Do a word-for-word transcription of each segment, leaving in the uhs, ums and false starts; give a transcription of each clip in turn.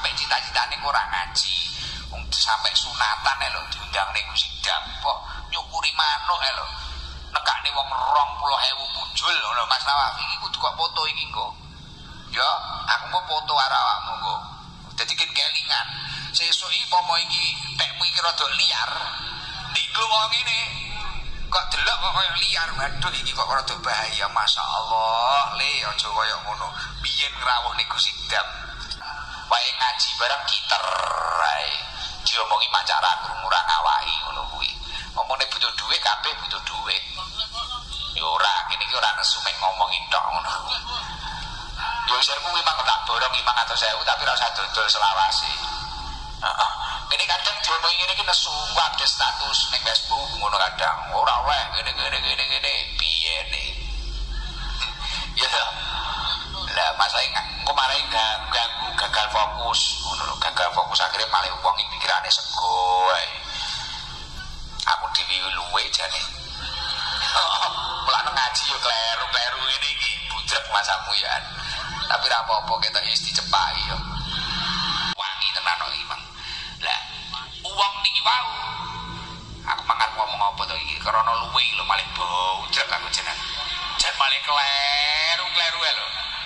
sampai cita-citane ora ngaji. Wong sampai sunatan ae lho diundang ning sidang kok nyukuri manuk ae lho. Nekakne wong rong puluh ewu muncul ngono Mas Nawawi iki kudu kok foto iki kok. Ya, aku mau foto karo awakmu kok. Dadi kin kelingan. Sesuk iki pomo iki tekmu iki rada liar. Diklu wong ngene. Kok delok kok koyo liar. Waduh iki kok rada bahaya. Masyaallah, le aja koyo ngono. Biyen ngrawuh ning Gusidam. Wae ngaji bareng kiter ae. Diomongi macara krungu ora ngawaki ngono kuwi. Omongane butuh dhuwit kabeh butuh dhuwit. Ya ora, kene iki ora nesu mek ngomongi tok ngono. Yo sermu memang tak borong lima ratus ribu tapi ora usah dodol selawase. Heeh. Kene kadang diomongi ngene iki nesu wae status ning Facebook ngono kadang. Ora oleh ngene-ngene ngene-ngene piye ne. Ya. Lah masalah engko marai ganggu gagal fokus ngono lho, gagal fokus akhirnya malah wong iki pikirane sego ae. Aku dhewe luwe jane. Mulane ngaji yo kleru-kleru ngene iki budrek masamu ya. Tapi ra apa-apa ketok wis dicepaki yo. Wangi tenan kok iki, Mang. Lah, wong niki wau. Aku mangan ngomong apa to iki krana luwe lho malah budrek aku jeneng. Jan malah kleru-kleru lho.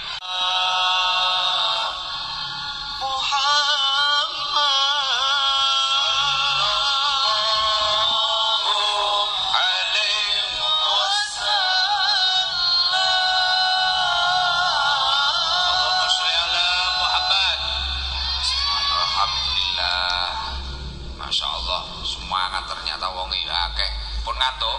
Ternyata wong iki akeh pun ngantuk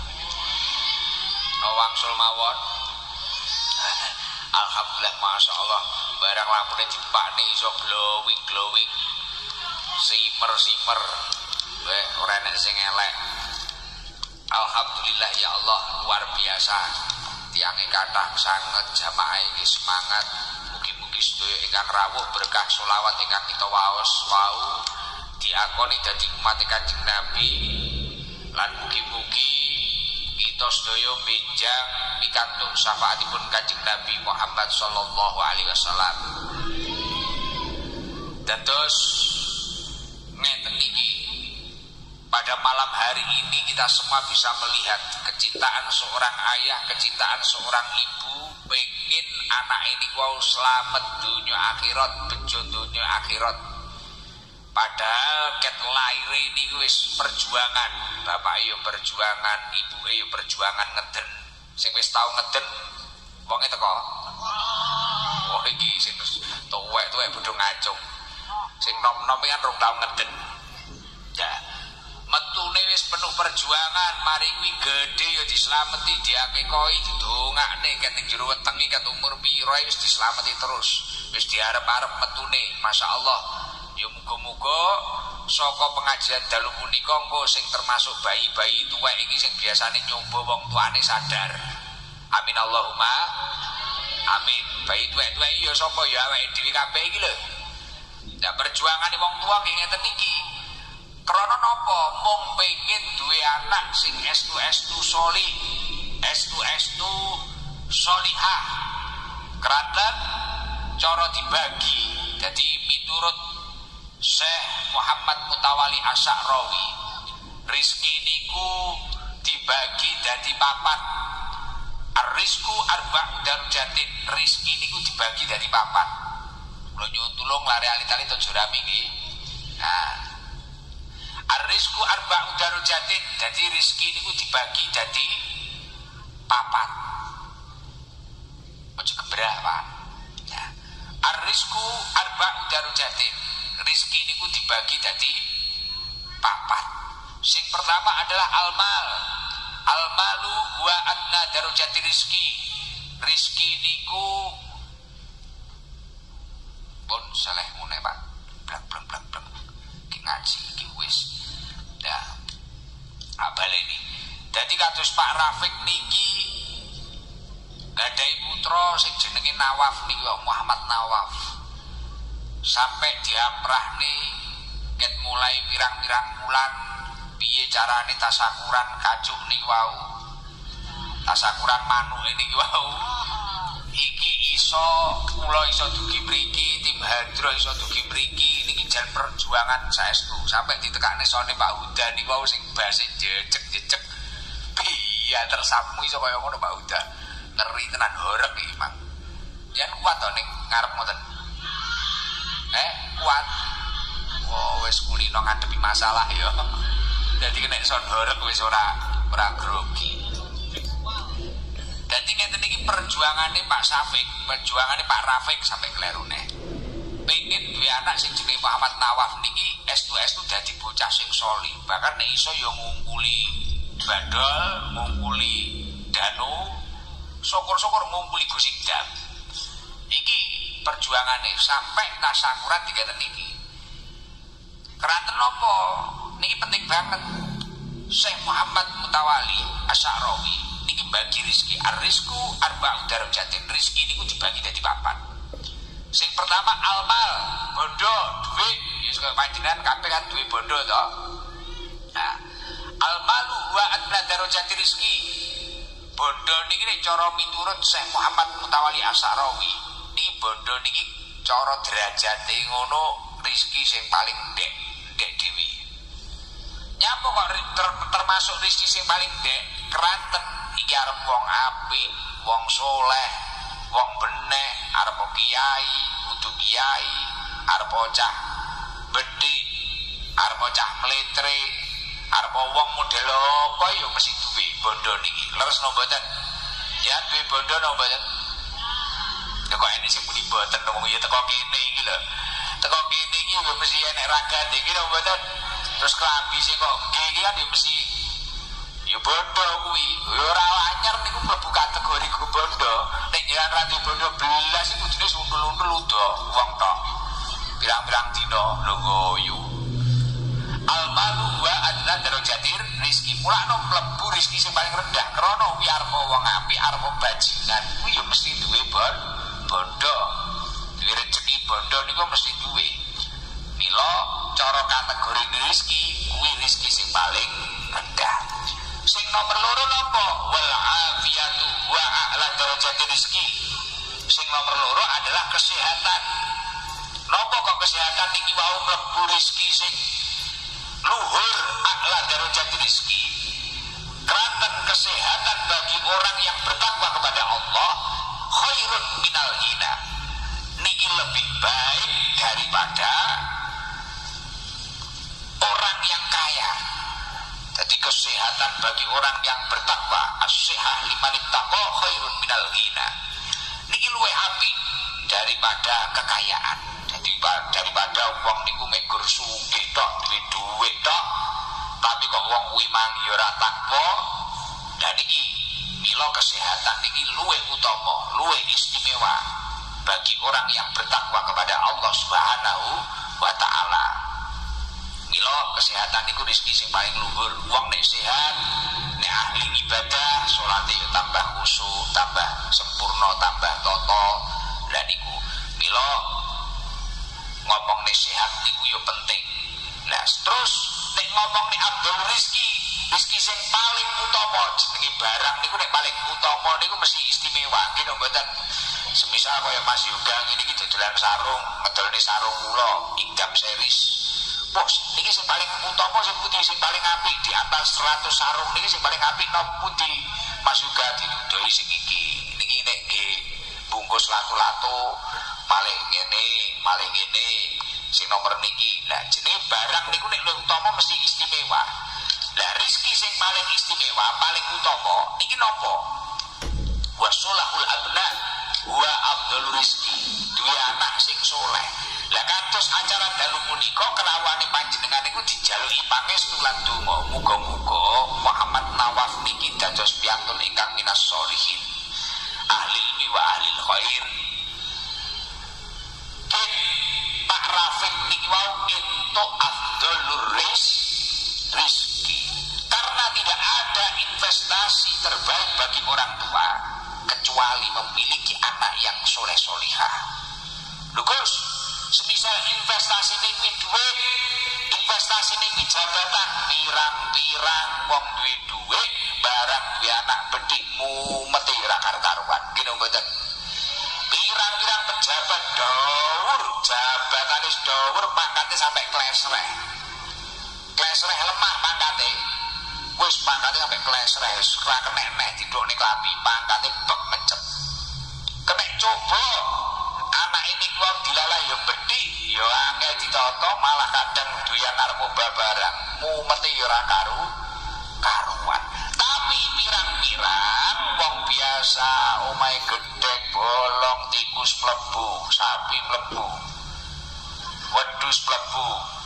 wangsul mawon. Alhamdulillah masya Allah barang lampune dipakne iso glowing glowing simer simer wae ora enek sing elek. Alhamdulillah ya Allah luar biasa tiange kathah sanget jamaah iki semangat mugi-mugi sedaya ingkang rawuh berkah selawat ingkang kita waos wau diakoni dadi umat Kanjeng Nabi lan mugi-mugi kita sedaya benjang pikantuk syafaatipun Kanjeng Nabi Muhammad sallallahu alaihi wasallam. Dados ngeten iki pada malam hari ini kita semua bisa melihat kecintaan seorang ayah, kecintaan seorang ibu pengen anak ini wau selamat dunia akhirat, bejo dunia akhirat. Padahal ket lair ini wis perjuangan, bapak yo perjuangan, ibu yo perjuangan ngeden. Sing wis tau ngeden, wonge teko. Oh iki sing tuwek-tuwek bodho ngacung. Sing nom-nom kan rong tau ngeden. Ya, metune wis penuh perjuangan, mari kuwi gedhe yo dislameti, diakekoi, didongakne ket ning jero weteng iki ket umur pira wis dislameti terus. Wis diarep-arep metune, masyaallah. Ya muga-muga saka pengajian dalu punika engko sing termasuk bayi-bayi tuwek iki sing biasane nyoba wong tuane sadar. Amin Allahumma amin. Bayi tuwek-tuwek ya sapa ya awake dhewe kabeh iki lho. Lah perjuangane wong tua nggih ngeten iki. Krana napa? Mung pengin duwe anak sing estu-estu sholih, estu-estu sholihah. Kraten cara dibagi. Jadi miturut Syekh Muhammad Mutawali Asy'arawi rizki niku dibagi dadi papat. Ar-rizqu arba'u darajatin. Rizki niku dibagi dadi papat. Kula nyuwun tulung lare ali-ali tojo rami iki. Nah, ar-rizqu arba'u darajatin. Dadi rizki niku dibagi dadi papat. Ojo kebrah, Pak. Nah, ar-rizqu arba'u darajatin. Rizki niku dibagi dadi papat. Sing pertama adalah almal. Almalu wa adna darajati rizki. Rizki niku pun saleh mune Pak. Blak blak blak blak. Ki ngaji iki wis. Dah. Abal ini. Dadi kados Pak Rafiq niki gadhahi putra sing jenenge Nawaf niku Muhammad Nawaf. Sampai diamrah nih ket mulai pirang-pirang bulan piye carane tasakuran kacuk nih wau tasakuran manuk ini wau iki iso kula iso dugi mriki, tim Hadro iso dugi mriki, niki jan perjuangan saestu sampai ditekakne sone Pak Huda niku wau sing base jejeg-jejeg piye tersamu iso kaya ngono Pak Huda. Ngeri tenan horeg iki Mang. Yen kuat to ning ngarep ngoten. Eh, kuat. Oh, wis kulino ngadepi masalah ya. Dadi kena son horeg wis ora ora grogi. Dadi ngeten iki perjuangane Pak Safik, perjuangane Pak Rafiq sampai klerune. Pengen duwe anak sing jenenge Muhammad Nawaf niki estu-estu dadi bocah sing soli. Bahkan nek iso ya ngungkuli bandol, ngungkuli danu, syukur-syukur ngungkuli Gusidam. Iki perjuangane sampai tasyakuran digeten niki. Keranten napa? Niki penting banget. Syekh Muhammad Mutawali Asy'arawi niki bagi rizki, ar-rizku arba'u darajatin. Rizki niku dibagi dadi papat. Sing pertama almal, bondo, duit. Ya kaya panjenengan kabeh kan duwe bondo to. Nah, almalu wa adna darajati rizki. Bondo niki nek cara miturut Syekh Muhammad Mutawali Asy'arawi, niki bondo niki cara derajate ngono rizki sing paling ndek, ndek dhewe. Nyapa kok ter, termasuk rizki sing paling ndek? Keranten iki arep wong apik, wong soleh, wong benek, arep kiai, kudu kiai, arep cah bedhik, arep cah mletre, arep wong model apa ya mesti duwe bondo niki. Leres no mboten? Ya duwe bondo no mboten? Teko ini sing muni mboten ngomong ya teko kene iki lho. Teko kene iki yo mesti enek ragate iki lho mboten. Terus klambi sing kok iki kan yo mesti yo bondo kuwi. Yo ora anyar niku mlebu kategori bondo. Nek jenengan ra duwe bondo belas iku kudune sundul-undul udo wong tok. Pirang-pirang dina lho goyu. Almalu wa adna darajatir rizki. Mulane mlebu rizki sing paling rendah krana kuwi arep wong apik, arep bajingan kuwi yo mesti duwe bondo. Duwe rezeki bondo niku mesti duwe. Mila cara kategori rizki kuwi rizki sing paling rendah. Sing nomor loro napa? Wal afiyatu wa a'la darajati rizki. Sing nomor loro adalah kesehatan. Napa kok kesehatan niki wau mlebu rizki sing luhur a'la darajati rizki? Keranten kesehatan bagi orang yang bertakwa kepada Allah khairun minal ghina. Niki lebih baik daripada orang yang kaya. Jadi kesehatan bagi orang yang bertakwa, as-sihah liman ittaqa khairun minal ghina. Niki luwih apik daripada kekayaan. Jadi daripada wong niku megur sugih tok, duwe duit tok, tapi kok wong kuwi mangi ora takwa. Dan niki mila kesehatan niki luwih utama, luwih istimewa bagi orang yang bertakwa kepada Allah Subhanahu wa taala. Mila kesehatan niku rezeki sing paling luhur. Wong nek sehat, nek ahli ibadah, salate yo tambah khusyuk, tambah sempurna, tambah tata. Lah niku mila ngomong nek sehat niku yo penting. Nah, terus nek ngomong nek abdul rizki, rizki sing paling utama jenenge barang niku nek paling utama niku mesti istimewa. Nggih mboten? Semisal kaya Mas Yoga ngene iki dodolan sarung, ngedolne sarung kula, Idam series. Bos, niki sing paling utama sing putih sing paling apik di atas seratus sarung niki sing paling apik napa putih? Mas Yoga didoi sing iki. Niki nek nggih bungkus lato-lato malih ngene, malih ngene sing nomor niki. Lah jenenge barang niku nek luwih utama mesti istimewa. Lah rezeki sing paling istimewa, paling utama niki napa? Wasolahul abna wa abdul rizki. Duwe anak sing soleh. Lah kados acara dalu punika kelawane panjenengan niku dijaluki pangestu lan donga. Muga-muga Muhammad Nawaf niki dados piyantun ingkang minas sholihin. Ahli ilmi wa ahli khair. Ken Pak Rafiq niki wau entuk afdhalur rizki. Karena tidak ada investasi terbaik bagi orang tua kecuali memiliki anak yang soleh solihah. Lho Gus, semisal investasi ini duit, investasi ini jabatan, pirang-pirang wong duwe duit, barang duwe anak bedikmu meti ra karuan. Gini mboten. pirang-pirang pejabat dawur, jabatan wis dawur, pangkate sampai klesreh. Klesreh lemah pangkate. Wis pangkate sampai klesreh, wis ora kenek neh didokne klambi, pangkate bek mencep. Kenek coba anak ini wong dilalah ya bedhi, ya angel ditata, malah kadang doyan karo babarang, mumete ya ora karu karuan. Tapi pirang-pirang wong biasa omahe gedhek bolong, tikus mlebu, sapi mlebu, wedhus mlebu.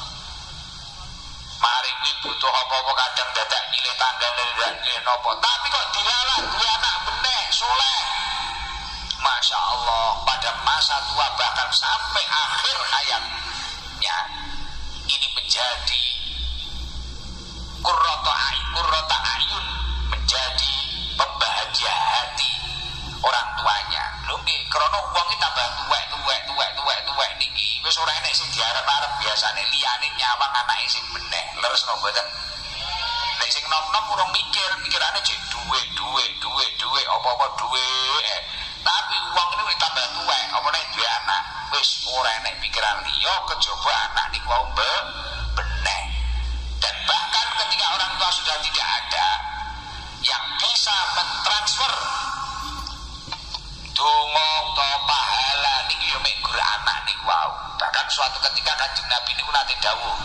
Mari kuwi butuh apa-apa kadang dadak nyilih tanggane ndak nyilih napa. Tapi kok dilalah duwe anak beneh soleh. Masya Allah, pada masa tua bahkan sampai akhir hayatnya ini menjadi qurrata ayun, qurrata ayun, menjadi pembahagia hati orang tuanya. Lho nggih, krana wong iki tambah tuwek tuwek tuwek tuwek tuwek niki wis ora enek sing diarep-arep biasane liyane nyawang anake sing beneh. Leres napa mboten? Nek sing nom-nom urung mikir, pikirane jek duwe duwe duwe duwe apa-apa duwe. Tapi wong ini wis tambah tuwek, apa nek duwe anak wis ora enek pikiran liya kejaba anak niku wae beneh. Dan bahkan ketika orang tua sudah tidak ada yang bisa mentransfer donga utawa pahala niki yo mek guru anak niku wae. Bahkan suatu ketika Kanjeng Nabi niku nate dawuh.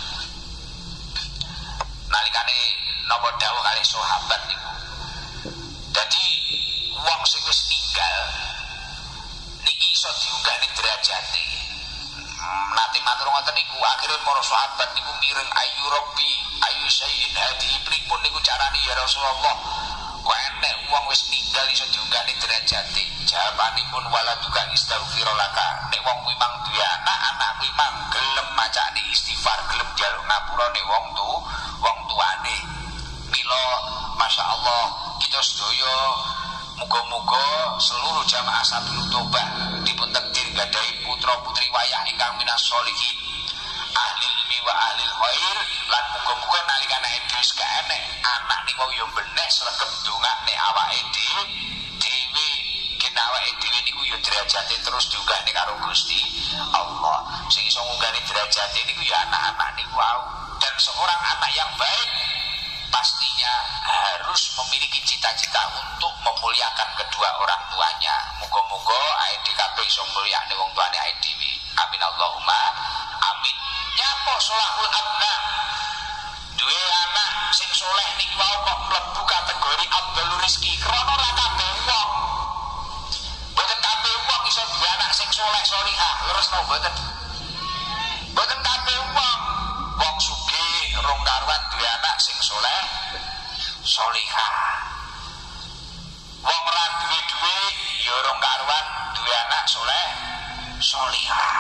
Nalikane napa dawuh kali sahabat niku. Dadi wong sing wis ninggal niki iso diunggahne derajate. Nate matur ngoten niku akhire para sahabat niku mireng ayu rabbi ayu sayyid hadi pripun niku carane ya Rasulullah. Kok enek wong wis ninggal iso diunggahne derajate. Jawabanipun waladuka istaghfirulaka. Nek wong kuwi mang duwe anak, anak kuwi mang gelem macane istighfar, gelem njaluk ngapurane wong tu, wong tuane. Mila masyaallah kita sedaya muga-muga seluruh jamaah Sabilul Tobat dipun takdir gadhahi putra-putri wayah ingkang minas sholihin, ahli ilmi wa ahli khair, lan muga-muga nalikane dhewe gak enek anak niku yo beneh sregep ndongakne awake dhewe dhewe gen awake dhewe niku yo derajate terus diunggahne karo Gusti Allah. Sing iso ngunggahne derajate niku yo anak-anak niku wae. Dan seorang anak yang baik pastinya harus memiliki cita-cita untuk memuliakan kedua orang tuanya. Muga-muga A E D kabeh iso mulyakne wong tuane A E D. Amin Allahumma amin. Nyapa sholahul abna? Duwe anak sing soleh niku wae kok mlebu kategori Abdul Rizki. Krana ora kabeh wong. Mboten kabeh wong iso duwe anak sing soleh salihah. Leres napa mboten? Mboten kabeh wong. Wong sugih rong karuan duwe anak sing soleh salihah. Wong ora duwe dhuwit ya rong karuan duwe anak soleh salihah.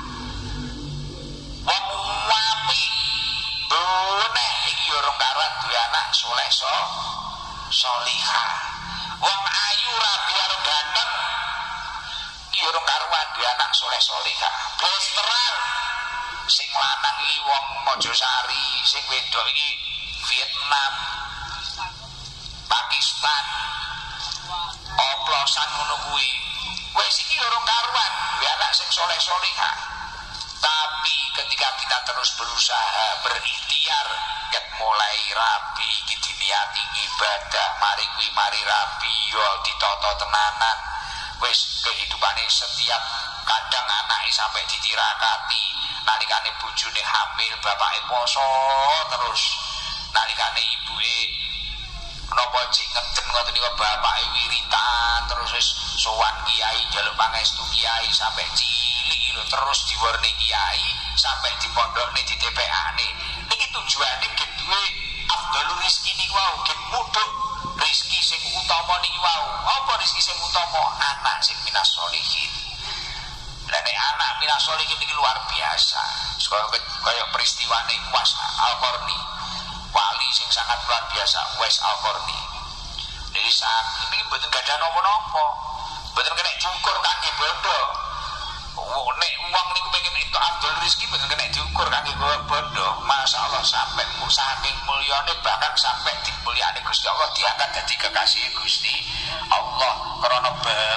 Wong wapi boneh iki ya rong karuan duwe anak soleh so salihah. Wong ayu rabi karo ganteng iki ya rong karuan duwe anak soleh salihah. Blasteran sing lanang iki wong Mojosari, sing wedok iki Vietnam, Pakistan, oplosan ngono kuwi. Wis iki ora karuan, duwe anak sing soleh salihah. Tapi ketika kita terus berusaha berikhtiar, ket mulai rabi iki diniati ibadah, mari kuwi mari rabi yo ditata tenanan. Wis kehidupane setiap kadang anake sampai ditirakati, nalikane bojone hamil bapake poso terus, nalikane ibuke napa jek ngeden ngoten niku bapake wiritan terus wis sowan kiai njaluk pangestu kiai sampai cilik lho terus diwarni kiai sampai dipondhokne di T P A-ne. Niki tujuane nggih duwe Abdul Rizki niku wae nggih mudhun rezeki sing utama niki wae. Apa rezeki sing utama? Anak sing minas sholihin. Lah nek anak minas sholihin niki luar biasa. Kaya peristiwane Uwais Al-Qarni, wali sing sangat luar biasa Uwais Al-Qarni. Niki sak niki mboten gadah napa-napa. Mboten kena diukur kangge bondo. Oh, nek wong niku pengen entuk Abdul Rizki mboten kena diukur kangge bondo. Masyaallah sampai saking mulyane bahkan sampai dimulyane Gusti Allah diangkat dadi kekasih Gusti Allah krana bektine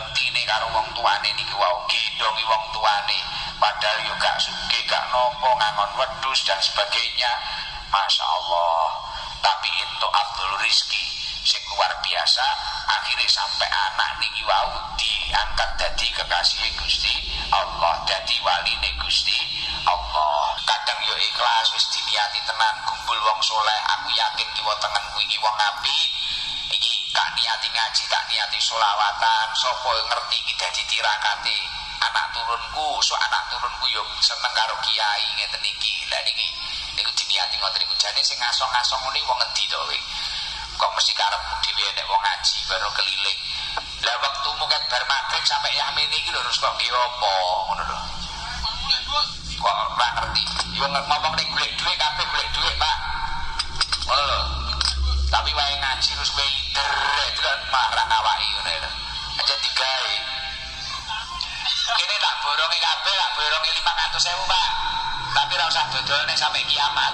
karo wong tuane niki wau gendongi wong tuane padahal yo gak sugih gak nopo ngangon wedhus dan sebagainya. Masya Allah. Tapi itu Abdul Rizki sing luar biasa, akhirnya sampai anak niki wau diangkat dadi kekasih Gusti Allah, dadi waline Gusti Allah. Kadang yo ikhlas wis diniati tenan kumpul wong soleh, aku yakin kiwa tengenku iki wong apik iki gak niati ngaji, gak niati sholawatan, sapa ngerti iki dadi tirakate anak turunku, so anak turunku yo seneng karo kiai ngeten iki. Lah niki niku diniati ngoten niku jane sing ngasong-ngasong ngene wong endi to kowe? Kok mesti karepmu dhewe nek wong ngaji baru keliling. Lah wektumu ket bar magrib sampai yamin iki lho terus kok piye apa ngono lho. Kok ora ngerti. Yo ngomong ning golek dhuwit kabeh golek dhuwit, Pak. Ngono lho. Tapi wae ngaji terus wae der kan marang awake ngene lho. Aja digawe. Kene tak borongi kabeh, tak borongi lima ratus ribu, Pak. Tapi ora usah dodolne sampai kiamat.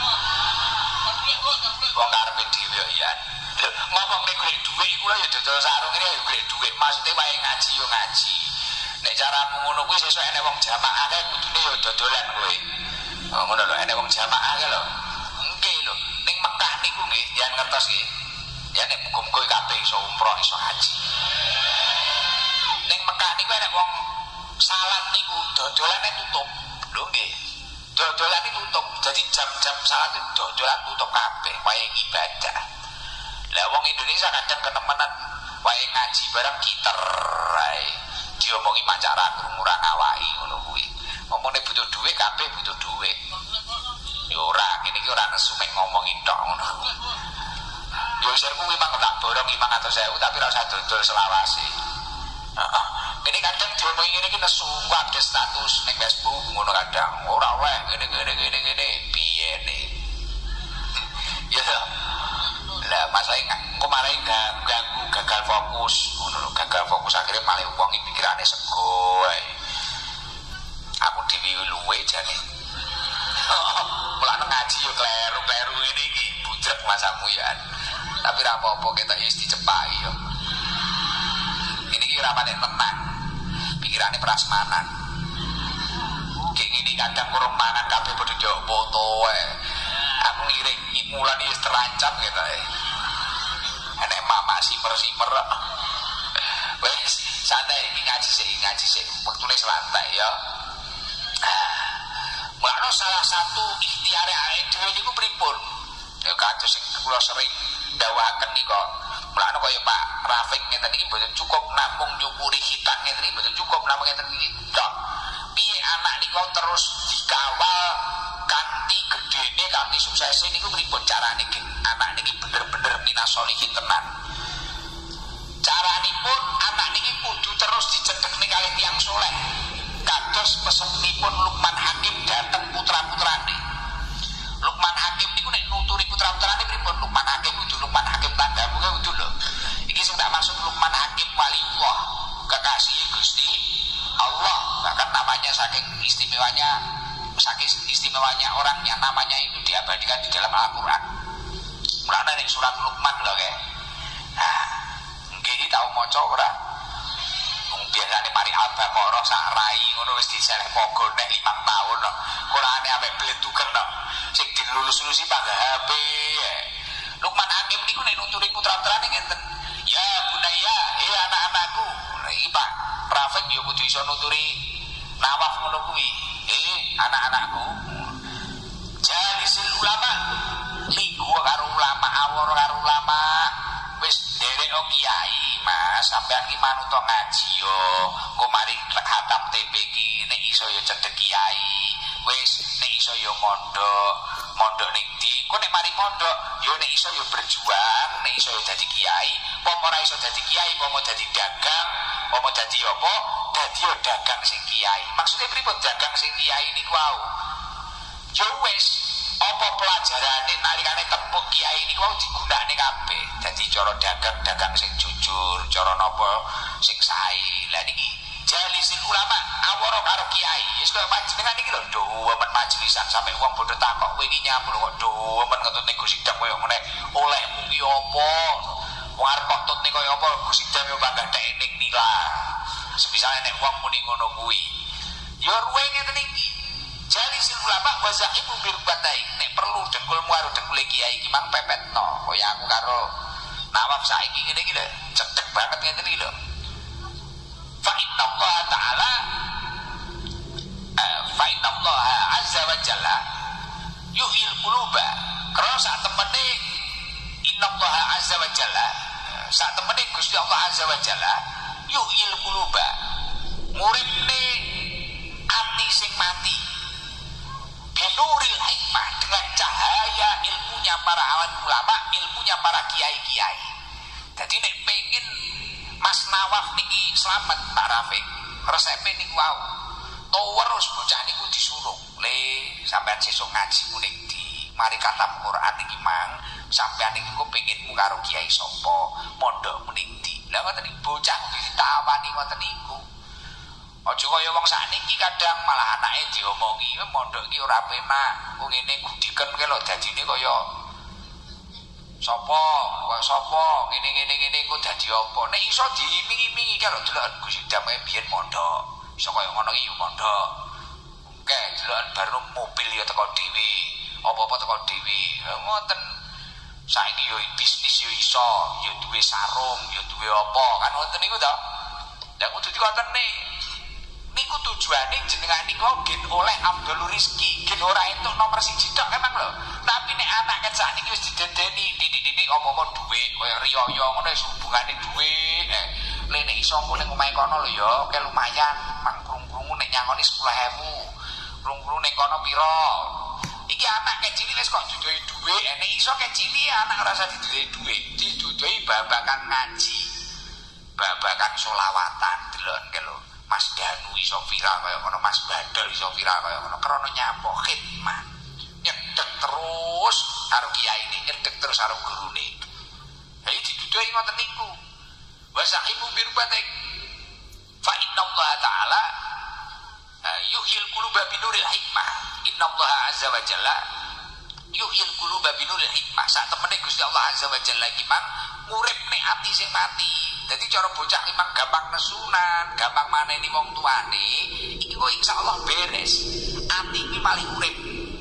Wong karepe dhewe ya. Ngomong nek golek dhuwit iku lho ya dodol sarung ini ya golek dhuwit. Maksude wae ngaji yo ngaji. Nek caramu ngono kuwi sesuk enek wong jamaah kae kudune yo dodolan kowe. Oh ngono lho enek wong jamaah kae lho. Engke lho ning Mekah niku nggih yen ngertos nggih. Ya nek muga-muga kabeh iso umroh iso haji. Ning Mekah niku enek wong salat niku dodolane tutup. Lho nggih. Dodolan itu tutup, jadi jam-jam salat itu dodolan tutup kabeh, wae ibadah. Lah wong Indonesia kadang ketemenan wae ngaji bareng kiter ae. Diomongi mancara krungu ra ngawaki ngono kuwi. Ngomongane butuh dhuwit kabeh butuh dhuwit. Ya ora, kene iki ora nesu mek ngomongi tok ngono. Yo wis kuwi mang tak borong lima ratus ribu tapi ora usah dodol selawase. Heeh. Ini kadang diomongi ngene iki nesu kabeh status ning Facebook ngono kadang. Ora oleh ngene ngene ngene ngene piye ne. Ya. Lah masalah engko marai ganggu gagal fokus ngono lho, gagal fokus akhirnya malah wong iki pikirane sego ae. Aku dhewe luwe jane. Mulane ngaji yo kleru-kleru ngene iki budrek masamu ya. Tapi ra apa-apa ketok wis dicepaki yo. Ini iki ora panek tenang. Pikirane prasmanan. Kayak gini kadang kurang mangan kabeh padha njok foto ae. Aku ngirik mulane wis terancam gitu ae. Enek mama simer-simer. Wes santai iki ngaji sik ngaji sik wektune santai ya. Mulane salah satu ikhtiare awake dhewe niku pripun? Ya kados sing kula sering dawaken nika. Mulane kaya Pak Rafiq ngeten iki mboten cukup namung nyukuri hitan ngeten iki mboten cukup namung ngeten iki tok. Piye anak niku terus dikawal kanthi gedene kanthi sukses niku pripun carane anak niki bener-bener minasolihin tenan. Caranipun anak niki kudu terus dicedhekne kalih tiyang saleh. Kados pesenipun Lukman Hakim dhateng putra-putrane. Lukman Hakim niku nek nuturi putra-putrane pripun? Lukman Hakim kudu Lukman Hakim tanggamu kudu lho. Iki sing tak maksud Lukman Hakim waliullah, kekasih Gusti Allah. Bahkan namanya saking istimewanya, saking istimewanya orang yang namanya itu diabadikan di dalam Al-Qur'an. Mulane nek surat Luqman lho kae. Nah, nggih tau maca ora? Wong biasane mari Al-Baqarah sak rai ngono wis diseleh pogo nek limang tahun no. Qur'ane ambek blenduken no. Sing dilulus-lulusi pangga H P. Luqman Hakim niku nek nuturi putra-putrane ngenten. Ya bunaya, eh anak-anakku. Iki Pak Rafiq yo kudu iso nuturi nawaf ngono kuwi. Eh anak-anakku. Jalisil ulama. Linggu karo ulama, awor karo ulama. Wis derek o kiai, Mas, sampean ki manut ngaji yo. Engko mari khatam T P ki nek iso yo cedhek kiai. Wis nek iso yo mondok, mondok ning ndi? Engko nek mari mondok yo nek iso yo berjuang, nek iso yo dadi kiai, apa ora iso dadi kiai, apa dadi dagang, apa dadi apa? Dadi yo dagang sing kiai. Maksudnya pripun dagang sing kiai niku wau? Yo wis apa pelajarane nalikane tepuk kiai niku wau digunakne kabeh. Dadi cara dagang-dagang sing jujur, cara napa sing sae. Lah niki jalisil ulama awara karo kiai. Wis kok panjenengan iki lho dhewemen majelisan sampe wong bodho takok kowe iki nyapu lho kok dhewemen ketut nego sidang koyo ngene. Olehmu ki apa? Wong arep kok tut nego koyo apa? Go sidang yo bangga tek ning nila. Semisale nek wong muni ngono kuwi ya ruwe ngeten iki jali sil ulama wa zahimu bir batai nek perlu dengkulmu karo dengkule kiai iki mang pepetno kaya aku karo Nawaf saiki ngene iki lho cedhek banget ngeten iki lho fa inna Allah taala fa inna Allah azza wa jalla yuhil quluba karena saat temene inna Allah azza wa jalla saat temene Gusti Allah azza wa jalla yuhil quluba nguripne ati sing mati binuril hikmah dengan cahaya ilmunya para alim ulama ilmunya para kiai-kiai. Jadi nek pengen Mas Nawaf niki selamat Pak Rafiq resepe niku wau terus bocah niku disuruh le sampean sesuk ngaji kuning di mari katam Quran iki mang sampean niku pengen karo kiai sapa mondok muning di lha ngoten iki bocah kudu ditawani ngoten niku. Aja kaya wong sakniki kadang malah anake diomongi mondok iki ora penak kok ngene gudiken ke lho dadine kaya sapa kaya sapa ngene-ngene ngene kok dadi apa nek iso diiming-imingi karo deloken Gusti Damai biyen mondok iso kaya ngono iki mondok oke deloken baru mobil ya teko dhewe apa-apa teko dhewe ngoten saiki yo bisnis yo iso yo duwe sarung yo duwe apa kan ngoten niku to lha kudu dikotene niku tujuane jenengan niku gen oleh Abdul Rizki gen ora entuk nomor siji tok emang lho tapi nek anak kan sakniki wis didendeni didik-didik apa-apa dhuwit kaya riyo-yo ngono wis hubungane dhuwit eh lene iso engko ning omahe kono lho ya oke lumayan mang krung-krungu nek nyangoni sepuluh ribu krung-krung ning kono pira iki anak kecil wis kok dudohi dhuwit eh nek iso kecil anak ora usah didudohi dhuwit didudohi babakan ngaji babakan selawatan delok lho Mas Danu iso viral kaya ngono, Mas Badal iso viral kaya ngono, krana nyapa khidmat. Nyedhek terus karo kiai ini, nyedhek terus karo gurune. Ha iki dituduhi ngoten niku. Wa sahibu birbatik. Fa inna Allah taala yuhyil quluba binuril hikmah. Inna Allah azza wa jalla yuhyil quluba binuril hikmah. Sak temene Gusti Allah azza wa jalla iki mang nguripne ati sing mati. Jadi cara bocah memang gampang nesunan, gampang maneni wong tuane. Iki kok insyaallah beres. Ati iki malih urip.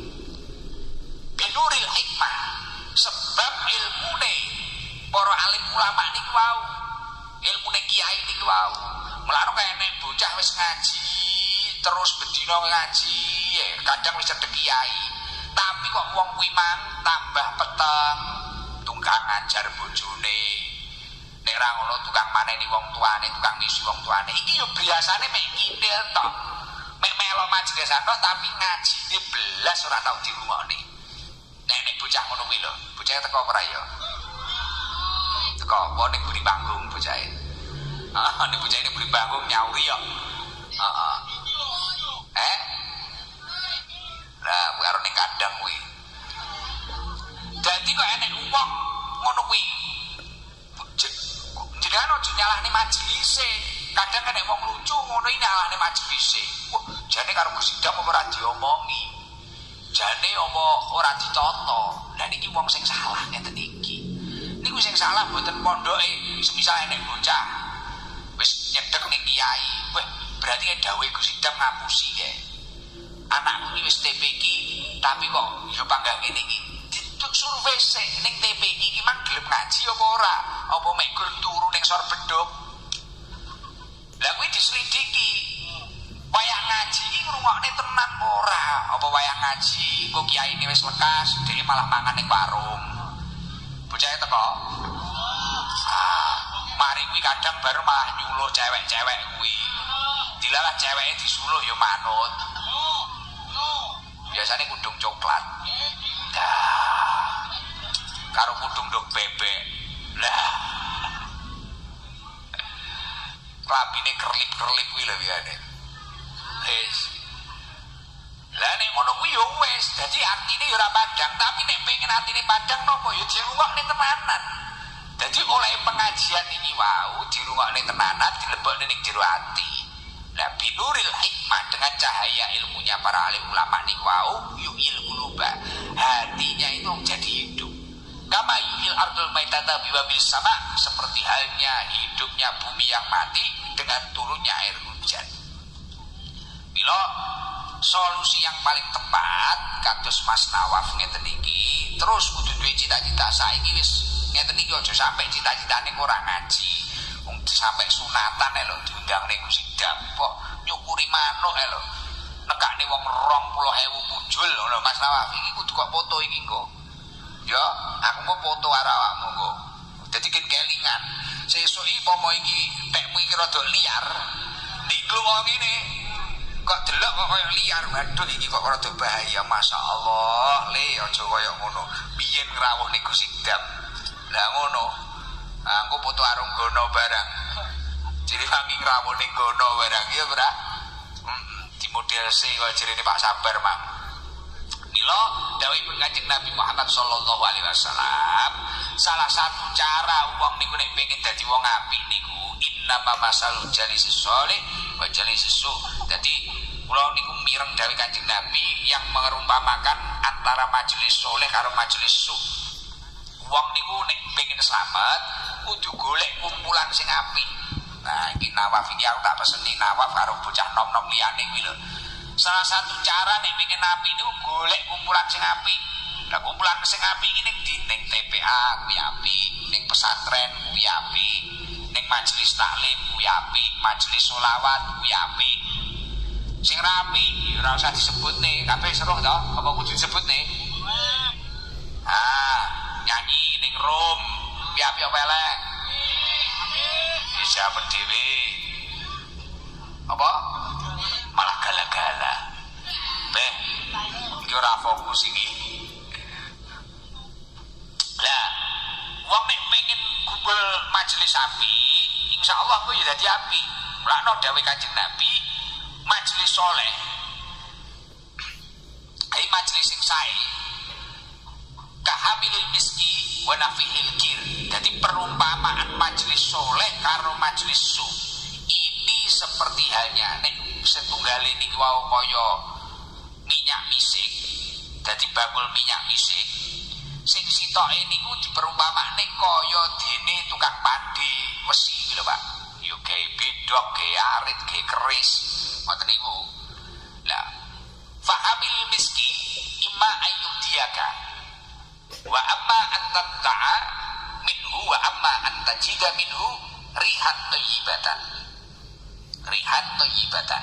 Binuril hikmah. Sebab ilmune para alim ulama niku wau. Ilmune kiai niku wau. Mulane kaya nek bocah wis ngaji, terus bedino ngaji, ya, kadang wis cedhek kiai. Tapi kok wong kuwi mang tambah peteng, tunggang ngajar bojone. Nek ra ngono tukang maneni wong tuane, tukang ngisi wong tuane. Iki yo biasane mek ngindel tok. Mek melo majelis tok tapi ngajine belas ora tau dirungokne. Nek nek bocah ngono kuwi lho, bocah teko ora ya? Teko apa ning buri panggung bocahe. Heeh, nek bocah ini buri panggung nyauri yo. Heeh. Eh? Lah, kuwi karo ning kandang kuwi. Dadi kok enek wong ngono kuwi. Jenengan ojo nyalahne majelise. Kadang kan nek wong lucu ngono iki nyalahne majelise. Wah, jane karo Gusti Dam ora diomongi. Jane apa ora ditata. Lah niki wong sing salah ngeten iki. Niku sing salah mboten pondoke. Semisal nek bocah wis nyedhek ning kiai, wah berarti dawuhe Gusti Dam ngapusi kae. Anakku iki wis T P iki tapi kok yo panggang ngene iki. Survei sik ning T P iki mang gelem ngaji apa ora? Apa mek gur turu ning sor bedhog? Lah kuwi diselidiki. Wayang ngaji iki ngrungokne tenan ora? Apa wayang ngaji kok kiyaine wis lekas, dhek malah mangan ning warung. Bocah teko. Ah, mari kuwi kadang baru malah nyuluh cewek-cewek kuwi. Dilalah ceweke disuluh ya manut. Biasane kudung coklat. Dah. Karo kudung dok bebek. Lah. Klambine kerlip-kerlip kuwi lho biane. Wis. Lah nek ngono kuwi yo wis, dadi artine yo ora padang, tapi nek pengen atine padang napa yo dirungokne tenanan. Dadi oleh pengajian iki wau dirungokne tenanan, dilebokne ning jero ati. Lah binuril hikmah dengan cahaya ilmunya para alim ulama niku wau yu'il quluba. Hatinya itu jadi hidup. kama yuhil ardul maitata biwabil sama, seperti halnya hidupnya bumi yang mati dengan turunnya air hujan. Bila solusi yang paling tepat kados Mas Nawaf ngeten iki, terus kudu duwe cita-cita. Saiki wis ngeten iki aja sampe cita-citane ora ngaji. Wong sampe sunatan lho diundang ning Gusti Dampok nyukuri manuk lho. Nekane wong rong puluh ewu muncul ngono Mas Nawaf iki kudu kok foto iki engko. Ya, aku mau foto karo awakmu engko. Dadi ken kelingan. Sesuk iki pomo iki tekmu iki rada liar. Niku wong ngene kok delok kok koyo liar, waduh iki kok rada bahaya. Masyaallah, le aja koyo ngono. Biyen ngrawuh ning Gusti Dam. Lah ngono. Aku foto arung gono barang. Jadi kami ngrawuh ning gono barang ya, Bra. Hmm, di model C kok jerene Pak Sabar, Mang. Mila dawuhipun Kanjeng Nabi Muhammad sallallahu alaihi wasallam, salah satu cara wong niku nek pengen dadi wong apik niku innama masalul jalisis sholih wa jalisis su. Dadi kula niku mireng dawuh Kanjeng Nabi yang mengerumpamakan antara majelis soleh karo majelis su. Wong niku nek pengen selamat kudu golek kumpulan sing apik. Nah, iki Nawaf iki aku tak peseni Nawaf karo bocah nom-nom liyane kuwi lho. Salah satu cara nek pengen apik niku golek kumpulan sing apik. Lah kumpulan sing apik iki ning di ning T P A kuwi apik, ning pesantren kuwi apik, ning majelis taklim kuwi apik, majelis sholawat kuwi apik. Sing rapi ora usah disebutne, kabeh seruh to, apa kudu disebutne? Ah, nyanyi ning room kuwi apik apa elek? Bisa berdiri. Apa? Malah gala-gala. Beh, iki ora fokus iki. Lah, wong nek pengen kumpul majelis api, insyaallah kuwi ya dadi api. Lakno dawuh Kanjeng Nabi, majelis soleh. Ai majelis sing sae kahamilil miski wa nafihil kir. Jadi perumpamaan majelis soleh karo majelis su. Ini seperti halnya nek setunggale niki wau kaya minyak misik. Dadi bakul minyak misik. Sing sitoke niku diperumpamakne kaya dene tukang pandi wesi lho, Pak. Yo gawe bedok, gawe arit, gawe keris. Ngoten niku. Lah, fahamil miski imma ayyudiaka wa amma antatta'a minhu wa amma antajida minhu rihan thayyibatan. Rihan thayyibatan.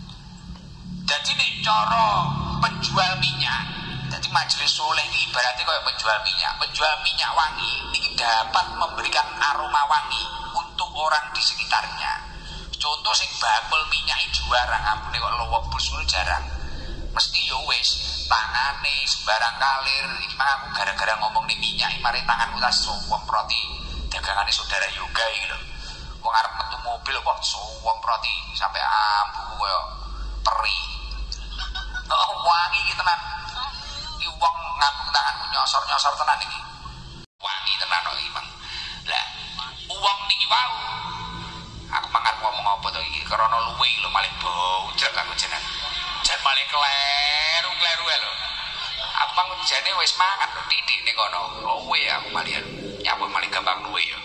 Jadi nek cara penjual minyak, jadi majelis soleh ini ibaratnya kayak penjual minyak. Penjual minyak wangi ini dapat memberikan aroma wangi untuk orang di sekitarnya. Contoh sing bakul minyak juara, ampune kok lowebus jarang. Mesti yo wis tangane sembarang kalir. Iki mah aku gara-gara ngomong nih minyak, mari tanganku tas suwem proti dagangane saudara yoga iki lho. Wong arep metu mobil kok suwem proti sampai ambu koyo peri. Oh, wangi iki tenan. Iki wong ngambung tanganku nyosor-nyosor tenan iki. Wangi tenan kok iki, Mang. Lah, uang niki wau. Aku mangan ngomong apa to iki krana luwe lho malah bau jek aku jenengan. Jan malah kleru-kleru lho. Aku mang jane wis mangan lho titik ning kono. Luwe aku malah nyambut malah gampang luwe yo.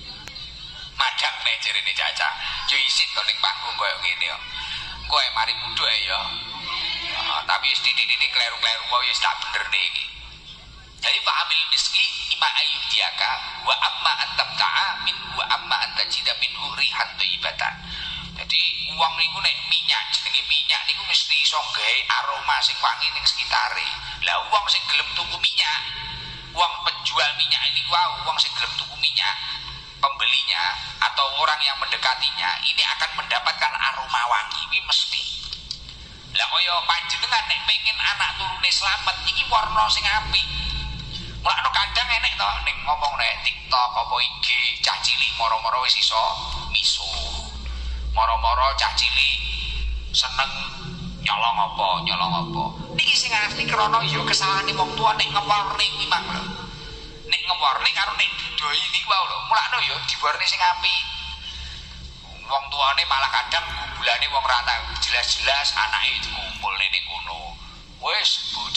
Madak nek jerene Caca. Yo isin to ning panggung koyo ngene yo. Kowe mari mudhuk ya. Oh, tapi wis titik-titik kleru-kleru wae wis tak benerne iki. Jadi fa'amil miski ima ayyudiaka wa amma antabta'a min wa amma antajida minhu rihan thayyibatan. Jadi uang niku nek minyak, jenenge minyak niku mesti iso gawe aroma sing wangi ning sekitare. Lah uang sing gelem tuku minyak, uang penjual minyak ini wow, uang sing gelem tuku minyak, pembelinya atau orang yang mendekatinya ini akan mendapatkan aroma wangi, ini mesti. Lah kaya panjenengan nek pengen anak turune slamet iki warna sing apik. Mulane kadang enek to ning ngomong nek TikTok apa I G cah cilik moro-moro wis iso miso. Moro-moro cah cilik seneng nyolong apa, nyolong apa. Niki sing asli krana ya kesalahane wong tuwa nek ngewarni kuwi mang lho. Nek ngewarni karo nek didoi niku wae lho. Mulane ya diwarni sing apik. Wong tuane malah kadang kumpulane wong rata jelas-jelas anake dikumpulne ning kono. Wis bocah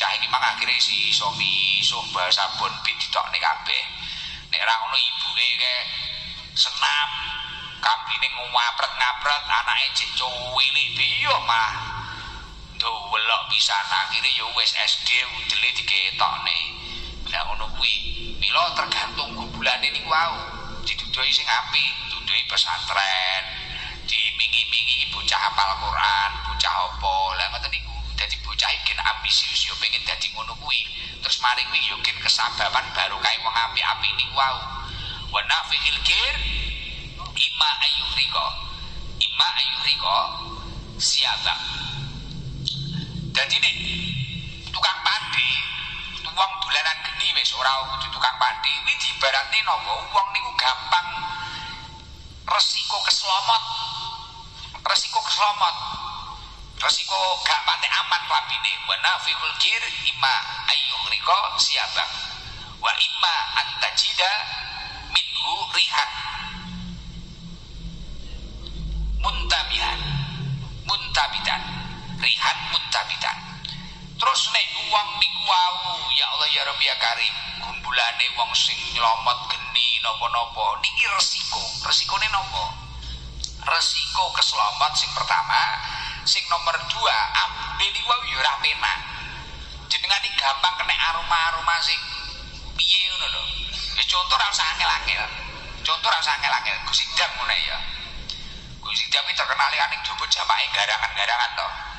bocah iki mang akhire si somi suh bahasa bon bit ditokne kabeh. Nek ra ngono ibuke ke senam kambine ngapret-ngapret anake cek cuwilik biyo mah dolok pisan akhire ya wis S D udele diketokne. Lah ngono kuwi mila tergantung kumbulane niku wau didudoi sing apik, dudoi pesantren, dimingi-mingi bocah hafal Quran, bocah apa. Lah ngoten niku dadi bocah iki ambisius ya pengen dadi ngono kuwi. Terus mari kuwi ya gen kesababan baru kae wong apik-apik niku wau. Wa nafiil kir ima ayyuhriko ima ayyuhriko siapa. Dadi nek tukang padi wong dolanan geni wis ora kudu tukang padi kuwi diibaratne napa wong niku gampang resiko keslomot resiko keslomot resiko gak patek aman klambine. Wa nafiul kir ima ayyuhriko siapa wa ima antajida minhu rihan muntabihan muntabidan rihan muntabidan. Terus nek wong niku wau ya Allah ya Rabbi ya Karim gumbulane wong sing nyelomot geni napa-napa niki resiko. Resikone napa? Resiko keselomot sing pertama, sing nomor dua ambe niku wau ya ora penak. Jenengane gampang kena aroma-aroma sing piye ngono lho. Ya contoh ra usah angel-angel. Contoh ra usah angel-angel. Gus Idam ngono ya. Gus Idam iki terkenal aning jowo jamake garangan-garangan to.